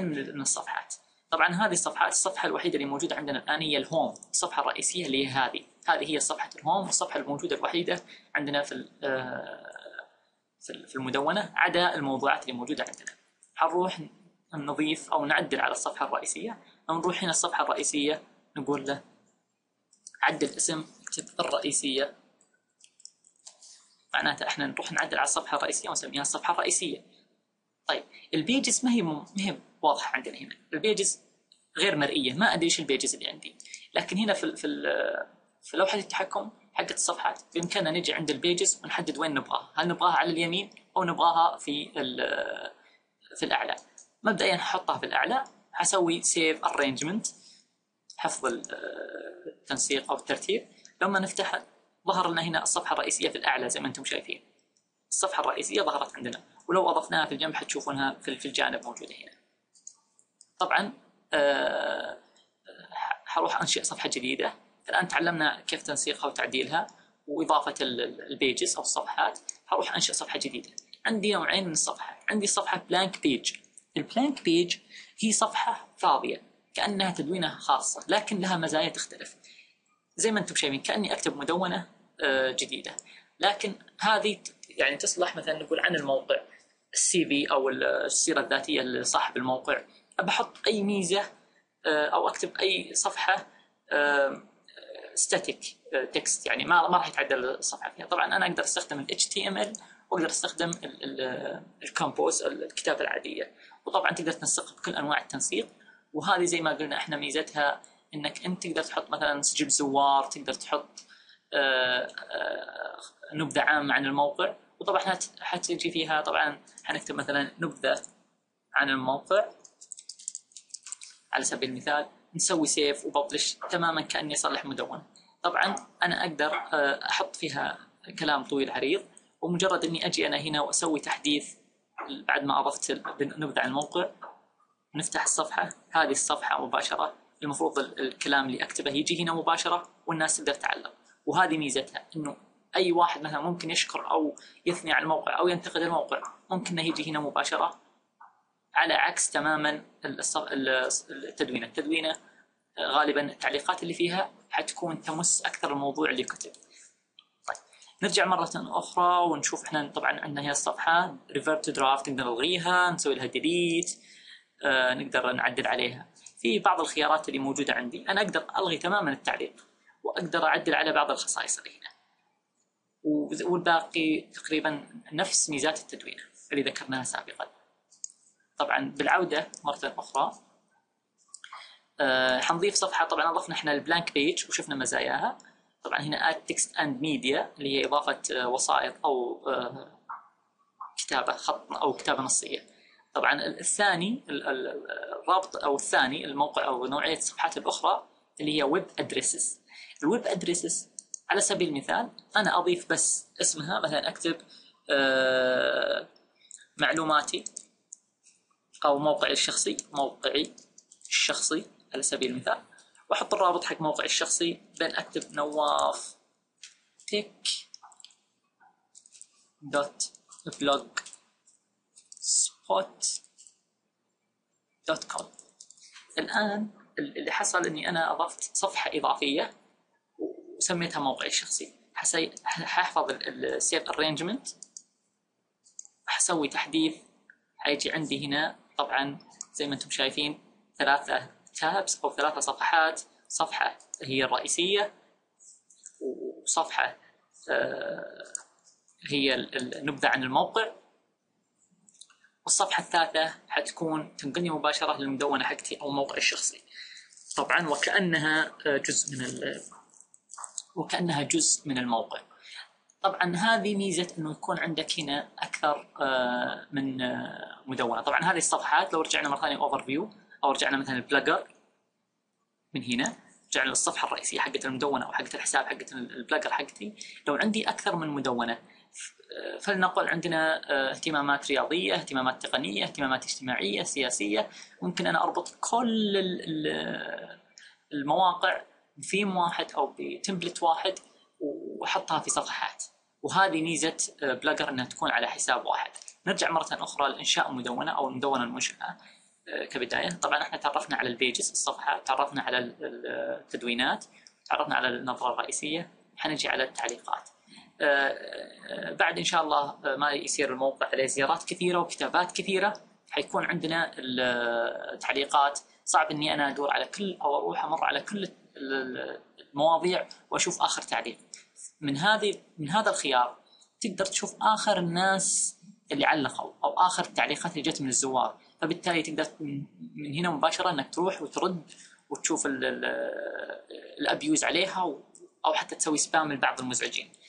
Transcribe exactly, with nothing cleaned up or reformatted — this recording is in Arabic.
من الصفحات. طبعا هذه الصفحات، الصفحة الوحيدة اللي موجودة عندنا الآن هي الهوم، الصفحة الرئيسية اللي هي هذه هذه هي صفحة الهوم، والصفحة الموجودة الوحيدة عندنا في في المدونة عدا الموضوعات اللي موجودة عندنا. حنروح نضيف أو نعدل على الصفحة الرئيسية، أو نروح هنا الصفحة الرئيسية نقول له عدل اسم، اكتب الرئيسية، معناته احنا نروح نعدل على الصفحة الرئيسية ونسميها الصفحة الرئيسية. طيب البيجز ما هي ما هي واضحة عندنا هنا، البيجز غير مرئية، ما أدري إيش البيجز اللي عندي، لكن هنا في في في لوحة التحكم حقت الصفحات بإمكاننا نجي عند البيجز ونحدد وين نبغاها، هل نبغاها على اليمين أو نبغاها في في الأعلى. مبدئيا حطها في الأعلى، حسوي سيف أرينجمنت، حفظ التنسيق أو الترتيب. لما نفتح ظهر لنا هنا الصفحة الرئيسية في الأعلى زي ما أنتم شايفين، الصفحة الرئيسية ظهرت عندنا، ولو أضفناها في الجنب حتشوفونها في الجانب موجودة هنا. طبعا أه حروح أنشئ صفحة جديدة. الآن تعلمنا كيف تنسيقها وتعديلها وإضافة البيجز أو الصفحات. حروح أنشئ صفحة جديدة. عندي نوعين من الصفحة، عندي صفحة بلانك بيج. البلانك بيج هي صفحة فاضية كأنها تدوينة خاصة، لكن لها مزايا تختلف. زي ما أنتم شايفين كأني أكتب مدونة جديدة، لكن هذه يعني تصلح مثلا نقول عن الموقع، السي في أو السيرة الذاتية لصاحب الموقع. بحط أي ميزة أو أكتب أي صفحة ستاتيك تكست، يعني ما ما راح يتعدل الصفحة فيها. طبعا أنا أقدر أستخدم ال إتش تي إم إل وأقدر أستخدم الكومبوز الكتابة العادية، وطبعا تقدر تنسقها بكل أنواع التنسيق. وهذه زي ما قلنا إحنا ميزتها إنك أنت تقدر تحط مثلا سجل زوار، تقدر تحط نبذة عامة عن الموقع. وطبعا حتجي فيها طبعا حنكتب مثلا نبذة عن الموقع على سبيل المثال، نسوي سيف وببلش تماما كأني أصلح مدونة. طبعا أنا أقدر أحط فيها كلام طويل عريض، ومجرد أني أجي أنا هنا وأسوي تحديث بعد ما أضفت نبذة عن الموقع، نفتح الصفحة. هذه الصفحة مباشرة المفروض الكلام اللي أكتبه يجي هنا مباشرة والناس تقدر تعلق. وهذه ميزتها إنه أي واحد مثلا ممكن يشكر أو يثني على الموقع أو ينتقد الموقع ممكن إنه يجي هنا مباشرة، على عكس تماما التدوينة. التدوينة غالبا التعليقات اللي فيها حتكون تمس أكثر الموضوع اللي كتب. طيب نرجع مرة أخرى ونشوف إحنا طبعا عندنا هي الصفحة revert to draft، نقدر نلغيها، نسوي لها delete، آه نقدر نعدل عليها. في بعض الخيارات اللي موجودة عندي أنا أقدر ألغي تماما التعليق، وأقدر أعدل على بعض الخصائص اللي هنا، والباقي تقريبا نفس ميزات التدوينة اللي ذكرناها سابقا. طبعا بالعودة مرة أخرى أه حنضيف صفحة. طبعا أضفنا إحنا البلانك بيج وشفنا مزاياها. طبعا هنا add text and media اللي هي إضافة أه وسائط أو أه كتابة خط أو كتابة نصية. طبعا الثاني الرابط أو الثاني الموقع أو نوعية الصفحات الأخرى اللي هي web addresses. الويب addresses على سبيل المثال أنا أضيف بس اسمها، مثلا أكتب أه معلوماتي أو موقعي الشخصي، موقعي الشخصي على سبيل المثال، وأحط الرابط حق موقعي الشخصي، بين أكتب نواف تك دوت بلوج سبوت دوت كوم. الآن اللي حصل إني أنا أضفت صفحة إضافية وسميتها موقعي الشخصي. ححفظ السيف أرينجمنت، حسوي تحديث، حيجي عندي هنا طبعا زي ما أنتم شايفين ثلاثة تابس أو ثلاثة صفحات. صفحة هي الرئيسية، وصفحة هي النبذة عن الموقع، والصفحة الثالثة حتكون تنقلني مباشرة للمدونة حقتي أو موقع الشخصي. طبعا وكأنها جزء من ال... وكأنها جزء من الموقع. طبعا هذه ميزة إنه يكون عندك هنا أكثر من مدونة. طبعا هذه الصفحات لو رجعنا مرة ثانية أوفر فيو أو رجعنا مثلا البلاجر من هنا، رجعنا للصفحة الرئيسية حقت المدونة أو حقت الحساب حقت البلاجر حقتي. لو عندي أكثر من مدونة، فلنقل عندنا اهتمامات رياضية، اهتمامات تقنية، اهتمامات اجتماعية، سياسية، ممكن أنا أربط كل المواقع بثيم واحد أو بتمبلت واحد وأحطها في صفحات. وهذه ميزة بلاجر أنها تكون على حساب واحد. نرجع مرة أخرى لإنشاء مدونة أو المدونة المنشأة. كبداية. طبعا احنا تعرفنا على البيجز الصفحة، تعرفنا على التدوينات، تعرفنا على النظرة الرئيسية، حنجي على التعليقات. بعد إن شاء الله ما يصير الموقع عليه زيارات كثيرة وكتابات كثيرة، حيكون عندنا التعليقات. صعب إني أنا أدور على كل أو أروح أمر على كل المواضيع وأشوف آخر تعليق. من هذه من هذا الخيار تقدر تشوف آخر الناس اللي علقوا أو آخر التعليقات اللي جت من الزوار، فبالتالي تقدر من هنا مباشرة إنك تروح وترد وتشوف الأبيوز عليها، أو حتى تسوي سبام لبعض المزعجين.